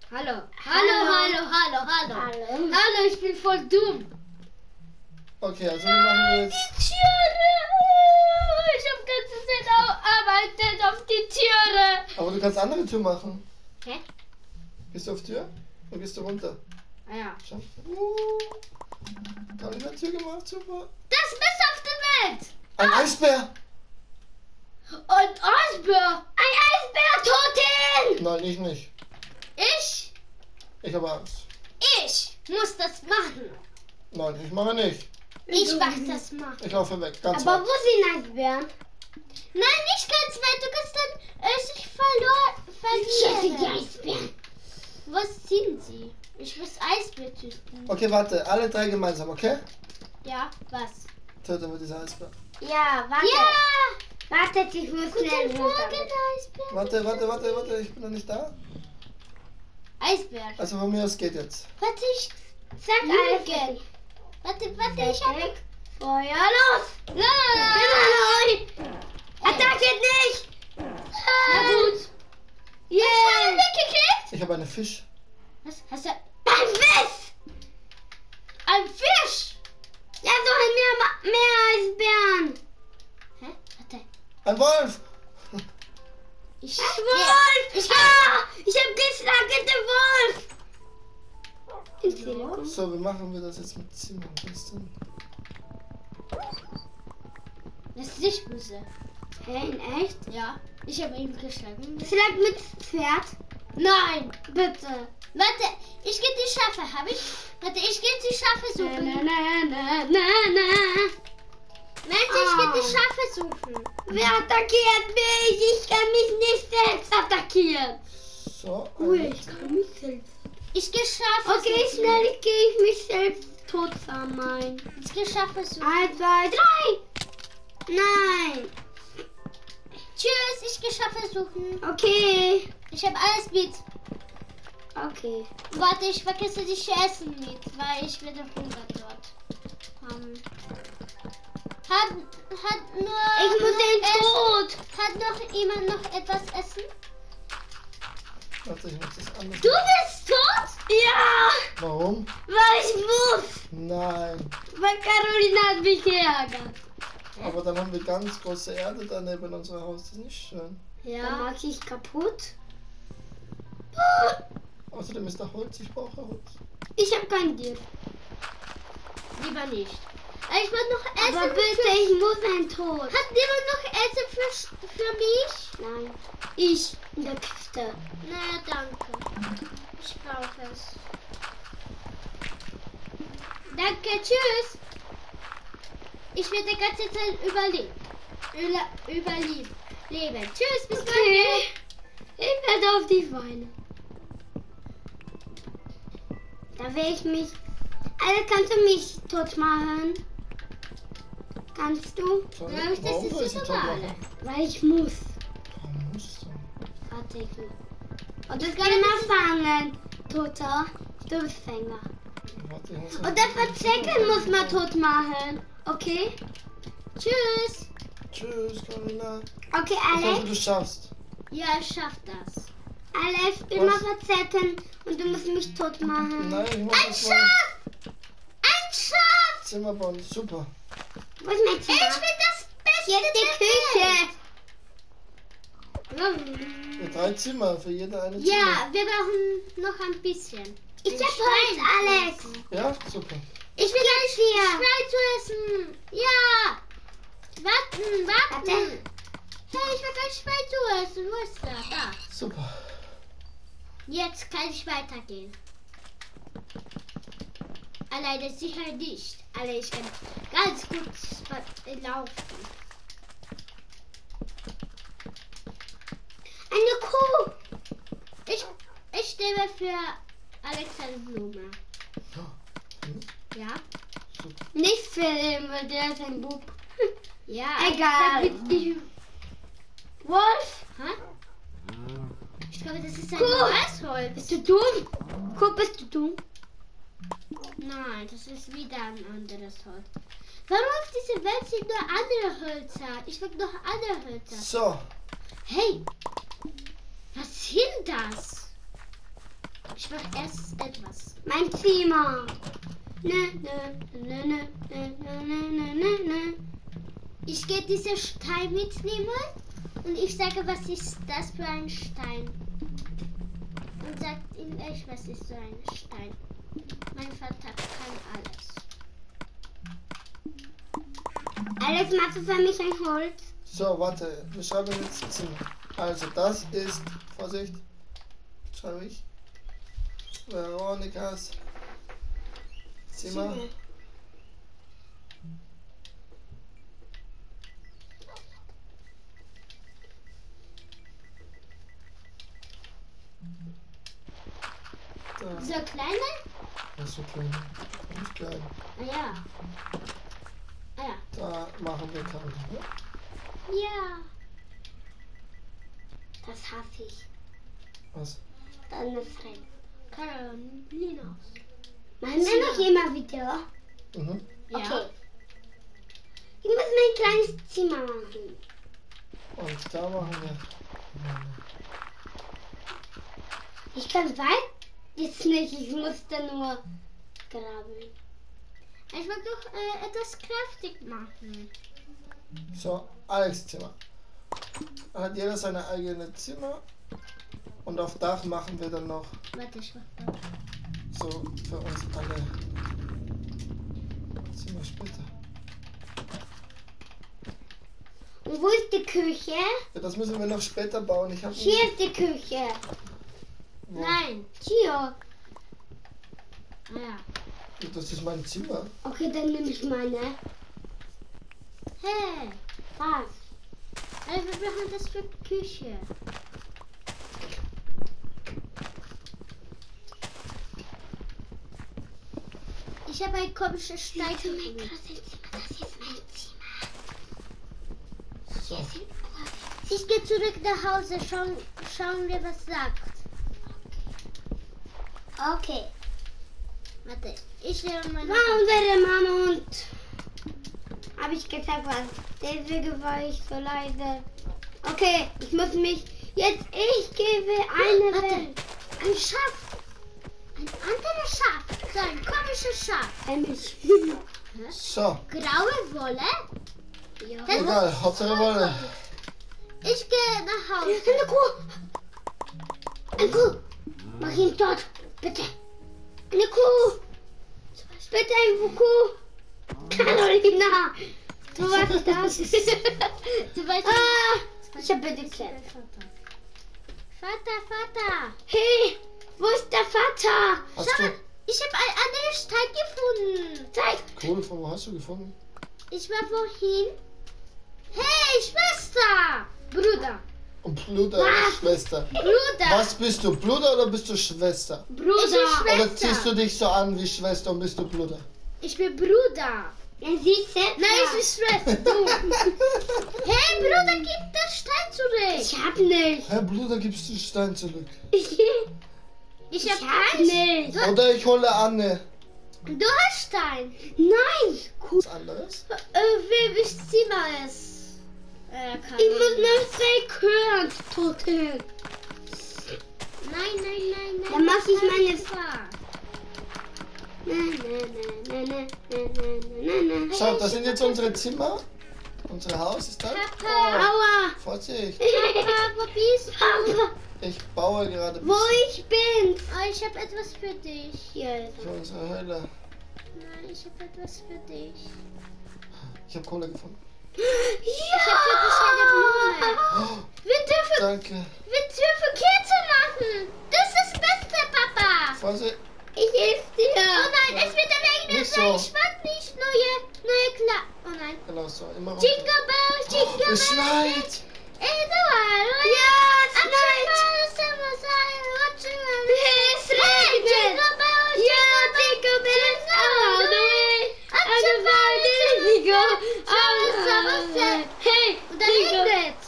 Hallo. Hallo, ich bin voll dumm. Okay, also wir machen jetzt. Die Türe! Ich habe ganze Zeit arbeitet auf die Türe. Aber du kannst andere Tür machen. Hä? Gehst du auf Tür? Oder gehst du runter? Ah ja. Schau. Carolina hat Tür gemacht, super. Das Beste auf der Welt. Ein Eisbär! Und Eisbär. Ein Eisbär, Toten. Nein, ich nicht. Ich Ich habe Angst. muss das machen. Nein, ich mache nicht. Ich mach das machen. Ich laufe weg, ganz Aber weit. wo sind Eisbären? Nein, nicht ganz weit. Du kannst dann sich verlieren. Die Eisbären. Wo sind sie? Ich muss Eisbär töten. Okay, warte, alle drei gemeinsam, okay? Ja, was? Töten wir diese Eisbär. Ja, warte. Ja! Wartet, ich muss schnell runter. Eisbär. Warte, ich bin noch nicht da. Eisbär. Also von mir aus geht jetzt. Warte, ich sag Eisbär. Warte, ich hab... Feuer los! Nein! Attackiert nicht! Na gut. Yeah! Hast du einen weggekriegt? Ich habe einen Fisch. Was? Hast du... Ein Fisch! Ein Fisch! Ja, so mehr Eisbären. Hä? Warte. Ein Wolf! Ich Wolf! Ich hab geschlagen, der Wolf! So, wie machen wir das jetzt mit Zimmer am besten? Das ist nicht böse. Hä, in echt? Ja. Ich habe ihn geschlagen. Vielleicht mit Pferd? Nein, bitte. Warte, ich gehe die Schafe, habe ich? Warte, ich gehe die Schafe suchen. Warte, ich gehe die Schafe suchen. Wer attackiert mich? Ich kann mich nicht selbst attackieren. So, Ich kann mich selbst. Ich gehe Schafe suchen. Okay, schnell gehe ich mich selbst tot vermeiden. Ich gehe Schafe suchen. 1, 2, 3. Nein. Tschüss, ich gehe Schafe suchen. Okay. Ich habe alles mit. Okay. Warte, ich vergesse die Essen mit, weil ich werde Hunger dort haben. Hat nur... Ich muss den Tod. Hat noch jemand noch etwas essen? warte, ich muss das anders. Du bist tot? Ja. Warum? Weil ich muss. Nein. Weil Carolina hat mich geärgert. Aber dann haben wir ganz große Erde da neben unserem Haus. Das ist nicht schön. Ja. Dann mach ich kaputt. Außerdem ist da Holz. Ich brauche Holz. Ich habe kein Gift. Lieber nicht. Ich will noch Essen. Aber bitte, ich muss ein Tod. Hat jemand noch Essen für mich? Nein. Ich in der Kiste. Na, danke. Ich brauche es. Danke, tschüss. Ich werde die ganze Zeit überleben. Tschüss, bis gleich. Ich werde auf die weinen. Da will ich mich... Also kannst du mich tot machen? Kannst du? Sorry, Ja, ich das warum ist soll ich sie super. tot machen? Weil ich muss. Warum musst du? Warte, ich will. Und das kann man fangen. Toter. Du bist Fänger. Warte, ich muss Und das Verzecken muss man tot machen. Okay? Tschüss. Tschüss, Carolina. Okay, Ich hoffe, Alex. du schaffst. Ja, ich schaff das. Alex, immer verzecken und du musst mich tot machen. Nein, ich muss Ein das mal Schaf! Ein Schaf! Zimmer bauen. Super. Wo ist mein Zimmer? Ich will das Beste. Hier ist die Küche. Ja, 3 Zimmer, für jede eine Zimmer. Ja, wir brauchen noch ein bisschen. Ich hab Holz, Alex. Ja, super. Ich will gleich Schwein zu essen. Ja. Warten. Hey, ich will gleich Schwein zu essen. Wo ist der? Da. Super. Jetzt kann ich weitergehen. Alleine sicher nicht. Alle, ich kann ganz gut laufen. Eine Kuh. Ich nehme für Alex eine Blume. Ja? Super. Nicht für den, weil der ist ein Bub. Ja, Egal. Wolf? Hä? Ich glaube, das ist ein Weißholz. Bist du dumm? Guck, bist du dumm? Nein, das ist wieder ein anderes Holz. Warum auf dieser Welt sind nur andere Hölzer? Ich will noch andere Hölzer. So, Hey, was sind das? Ich mache erst etwas. Mein Zimmer. Ne, ne, ne, ne, ne, ne, ne, ne, ne. Ich gehe diesen Stein mitnehmen und ich sage, was ist das für ein Stein? Und sagt ihm echt, was ist so ein Stein? Mein Vater kann alles. Alex, machst du für mich ein Holz? So, warte, wir schreiben jetzt Zimmer. Also, das ist, Vorsicht, schreibe ich, Veronikas Zimmer. Da, So kleine? das ist so klein, nicht klein. Ah ja. Ah ja. Da machen wir Kante. Ne? Ja. Das hasse ich. Was? Deine Frau. Carolinas. Machen wir noch immer wieder? Mhm. Ja. Okay. Ich muss mein kleines Zimmer machen. Und da machen wir. Ich kann weit jetzt nicht. Ich muss da nur graben. Ich will doch etwas kräftig machen. So, Alex Zimmer. Dann hat jeder seine eigene Zimmer. Und auf Dach machen wir dann noch Warte, ich mach so für uns alle Zimmer später. Und wo ist die Küche? Ja, das müssen wir noch später bauen. Ich habe Hier ist die Küche. Nein. Hier. Ah ja. Das ist mein Zimmer. Okay, dann nehme ich meine. Hey. Was? Also wir brauchen das für Küche. Ich habe ein komisches Stein gefunden. Das ist mein Zimmer. So. Ich gehe zurück nach Hause. Schauen wir, was sagt. Okay. Warte, ich lehre meine War unsere Mama und habe ich gesagt was. Deswegen war ich so leise. Okay, ich muss mich jetzt. Ich gebe eine Warte. Welt. Ein Schaf. Ein anderes Schaf. So ein komisches Schaf. So. Graue Wolle. Ja. Das Egal, Hauptsache Wolle. Ich gehe nach Hause. Eine Kuh. Eine Kuh. Mach ihn dort. Bitte. Eine Kuh. Bitte eine Kuh. Carolina. Du weißt das. Du weißt Ich habe bitte geklärt. Vater. Hey, wo ist der Vater? Hast Schau, du? ich habe ein anderes Stein gefunden. Zeig. Cool, von wo hast du gefunden? Ich war wohin? Hey, Schwester. Bruder. Und Bruder oder Schwester? Bruder. Was bist du, Bruder oder bist du Schwester? Ich bin Bruder. Oder ziehst Schwester. du dich so an wie Schwester und bist du Bruder? Ich bin Bruder. Ja, sie ist selbst. Nein, ich bin Schwester. Du. Hey, Bruder, gib das Stein zurück. Ich hab nicht. Herr Bruder, gibst du den Stein zurück? Ich hab hab keins. nicht. Oder ich hole Anne. Du hast Stein. Nein. Was anderes? Welches Zimmer ist? Ich muss noch 2 Kühe toten. Nein. Dann mach ich meine- Zimmer. Schau, das sind jetzt unsere Zimmer. Unser Haus ist das. Papa. Aua. Vorsicht, Papa, wo bist du? Papa, ich baue gerade wo ich bin. Oh, ich habe etwas für dich. Hier. für unsere Höhle. Nein, ich habe etwas für dich. Ich habe Kohle gefunden. Ich habe für dich eine Blume. Oh, Wir danke. dürfen Kerzen machen. Das ist das Beste, Papa. Vorsicht. Ich helfe dir. Oh nein, es wird regnen. Nicht Nein, so. ich mag nicht neue Kla. Oh nein. Genau so, immer runter. Jingle bells, jingle bells. Es schneit. Ja, es schneit. Es regnet. Ja, Jingle bells all the way. And the party go all the way. Hey, Und dann regnet.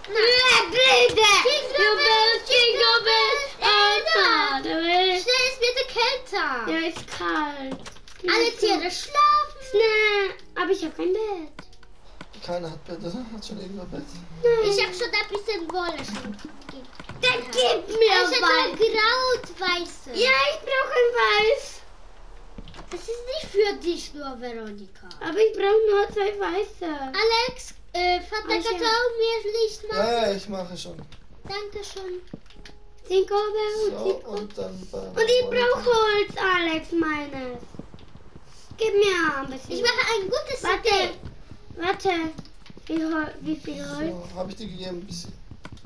Jingle bells all the way. Schnell, es wird kälter. Ja, ist kalt. Alle Tiere schlafen. Schnell. Aber ich habe kein Bett. Keiner hat Bett, oder? Hat schon irgendwer Bett? Ich habe schon ein bisschen Wolle schon. Denk Gib mir Ich weiß. habe grau-weiße. Ja, ich brauche ein Weiß. Das ist nicht für dich nur, Veronika. Aber ich brauche nur 2 Weiße. Alex, Vater, Alex, kannst du ja. auch mir Licht machen? Ja, ich mache schon. Dankeschön. 10 Kohle So, und 10 und dann bei Und ich brauche Holz, Alex, meines. Gib mir ein bisschen. Ich mache ein gutes Warte, Idee. warte. Wie viel Holz? So, habe ich dir gegeben ein bisschen.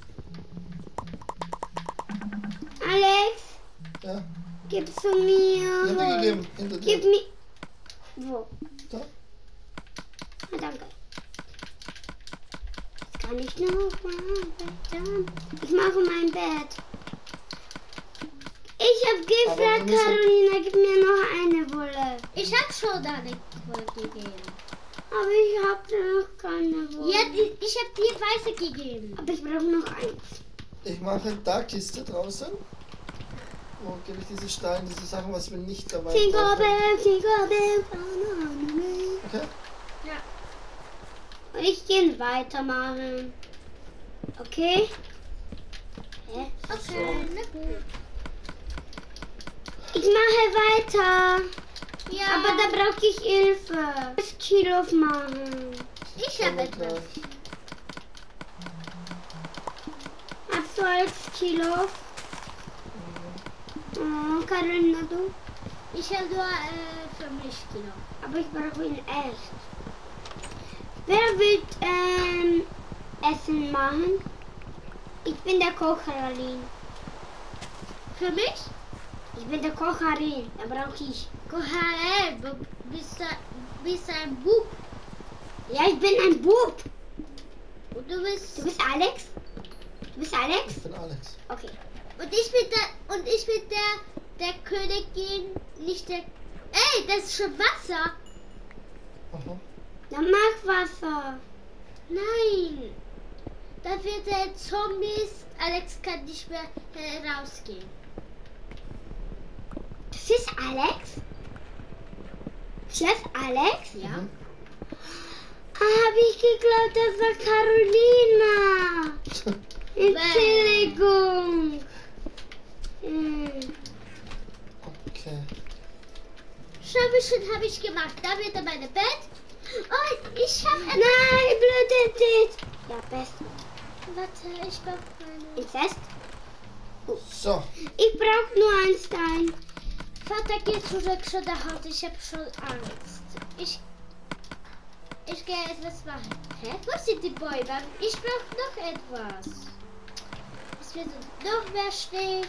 Alex, Ja, gibst du mir ich habe dir Holz? gegeben. Hinter Gib dir. mir... Wo? Da. Ah, danke. Jetzt kann ich noch mal... Ich mache mein Bett. Ich habe Aber wir gefragt, müssen- Carolina, gib mir noch eine Wolle. Ich habe schon eine Wolle gegeben. Aber ich habe noch keine Wolle. Ja, ich habe dir weiße gegeben. Aber ich brauche noch eins. Ich mache da Kiste draußen. Wo gebe ich diese Steine, diese Sachen, was wir nicht dabei brauchen. Tinkerbell. Okay? Und ich kann weitermachen. Okay? Hä? Okay, na gut. Ich mache weiter. Ja, Aber da brauche ich Hilfe. 12 Kilo machen. ich habe Aber etwas. gleich. Ab 12 Kilo. Oh, Carolina, du? Ich habe nur 50 Kilo. Aber ich brauche ihn echt. Wer will Essen machen? Ich bin der Koch, Caroline. Für mich? Ich bin der Koch, Caroline. Da brauche ich. Kohael, du bist ein Bub. Ja, ich bin ein Bub. Und du bist... Du bist Alex? Du bist Alex? Ich bin Alex. Okay. Und ich bin der Königin, nicht der... Ey, das ist schon Wasser. Aha. Dann mach Wasser. Nein. Da wird der Zombies. Alex kann nicht mehr rausgehen. Das ist Alex? Chef Alex? Ja. Mhm. Habe ich geglaubt, das war Carolina. Entschuldigung. Okay. Schau, habe ich gemacht. Da wird meine Bett. Oh, ich habe... Nein, blöde. Ja, best. Warte, ich brauche meine... Ist fest? So, Ich brauche nur einen Stein. Vater, geh zurück zu der Haut. Ich habe schon Angst. Ich gehe etwas machen. Hä? Wo sind die Bäume? Ich brauche noch etwas. Es wird noch mehr Schnee.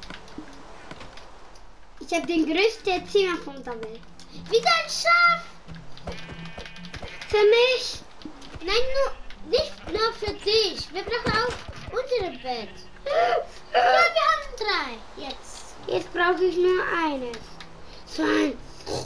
Ich habe den größten Zimmer von der Welt. Wieder ein Schaf! Für mich? Nein, nicht nur für dich. Wir brauchen auch unser Bett. Ja, wir haben 3. Jetzt. Jetzt brauche ich nur eines. Zwei.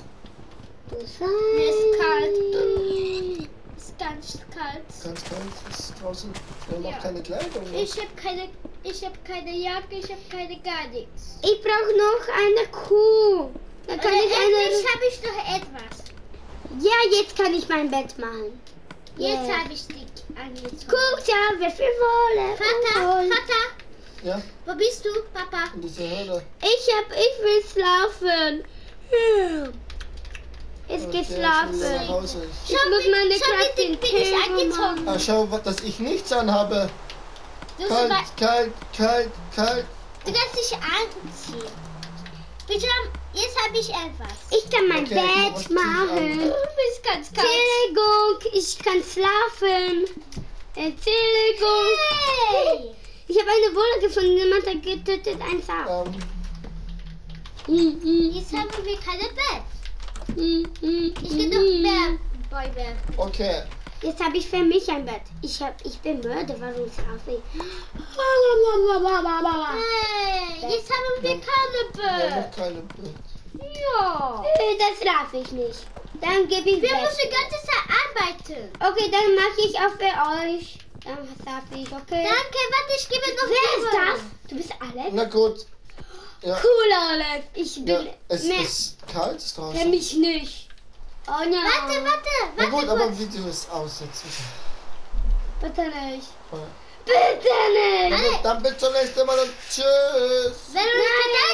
Mir ist kalt. Ist ganz kalt. ganz kalt ist draußen. Wir haben Ja. auch keine Kleidung. Ne? Ich habe keine Jacke, ich habe keine gar nichts. Ich brauche noch eine Kuh. Dann kann ich eine. Endlich habe ich noch etwas. Ja, jetzt kann ich mein Bett machen. Jetzt Yeah. habe ich die angezogen. Guck ja, wie viel Wolle. Vater, und- Vater, Ja, wo bist du, Papa? in dieser Höhle. Ich will schlafen. Es Und geht der ist wieder nach schlafen. Hause. Ich muss meine schau, Kraft wie in bin ich angezogen. Ah, schau, dass ich nichts anhabe. Du, Kalt, kalt, kalt, kalt. du kannst dich anziehen. Bitte, jetzt habe ich etwas. Ich kann mein Okay, Bett ich machen. Du bist ganz kalt. Entschuldigung, ich kann schlafen. Entschuldigung. Hey! Ich habe eine Wolle gefunden. Jemand hat getötet ein Schaf. Jetzt haben wir kein Bett. Ich will noch mehr Bäume. Okay, Jetzt habe ich für mich ein Bett. Ich bin müde. Warum schlafe ich? Hey, jetzt haben wir keine wir haben Bett. noch keine Bett. Ja. Das schlafe ich nicht. Dann gebe ich Wir Bett. müssen die ganze Zeit arbeiten. Okay, dann mache ich auch für euch. Dann schlafe ich, okay? Danke, warte, ich gebe noch Wer ist Blumen. das? Du bist Alex? Na gut. Ja, Cool, Alex. Ich bin... ja es Nee, ist kalt für draußen. mich nicht. Oh nein. Warte, Na gut, warte aber kurz. wie du es aussetzt. Bitte nicht. Bitte nicht! Dann bis zum nächsten Mal und tschüss. Wenn du